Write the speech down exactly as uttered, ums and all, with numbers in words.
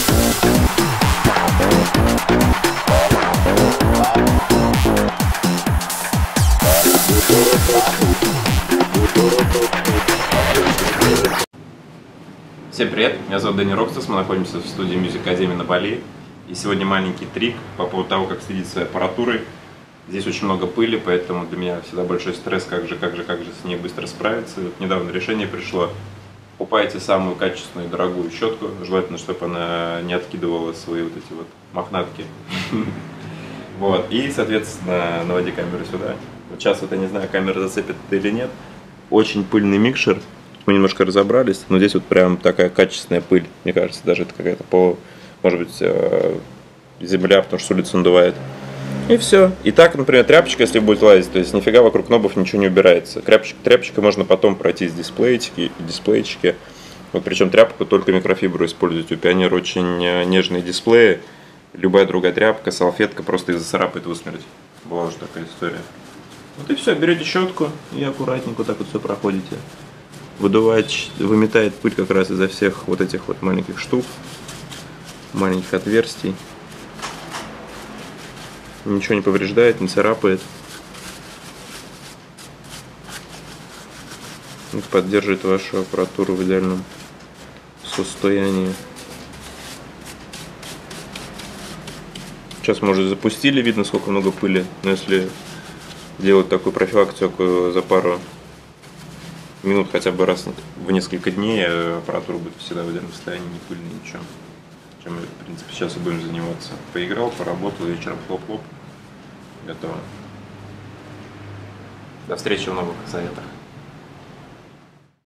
Всем привет, меня зовут Дэнни Рокстас, мы находимся в студии Music Academy на Бали. И сегодня маленький трик по поводу того, как следить за своей аппаратурой. Здесь очень много пыли, поэтому для меня всегда большой стресс, как же, как же, как же с ней быстро справиться. Вот недавно решение пришло: покупайте самую качественную и дорогую щетку, желательно, чтобы она не откидывала свои вот эти вот мохнатки. Вот, и, соответственно, наводи камеру сюда. Вот сейчас вот я не знаю, камера зацепит это или нет. Очень пыльный микшер. Мы немножко разобрались, но здесь вот прям такая качественная пыль. Мне кажется, даже это какая-то по, может быть, земля, потому что с улицы надувает. И все. И так, например, тряпочка, если будет лазить, то есть нифига вокруг кнопов ничего не убирается. Тряпочка, тряпочкой можно потом пройтись дисплейчики, дисплейчики. Вот причем тряпку только микрофибру используйте. У Pioneer очень нежные дисплеи. Любая другая тряпка, салфетка просто их зацарапает в усмерть. Была уже такая история. Вот и все. Берете щетку и аккуратненько вот так вот все проходите. Выдувает, выметает пыль как раз изо всех вот этих вот маленьких штук, маленьких отверстий. Ничего не повреждает, не царапает. И поддерживает вашу аппаратуру в идеальном состоянии. Сейчас, может, запустили, видно, сколько много пыли. Но если делать такую профилактику за пару минут, хотя бы раз в несколько дней, аппаратура будет всегда в идеальном состоянии, не пыльная, ничего. Чем мы, в принципе, сейчас и будем заниматься. Поиграл, поработал, вечером хлоп-хлоп. Готово. До встречи в новых советах.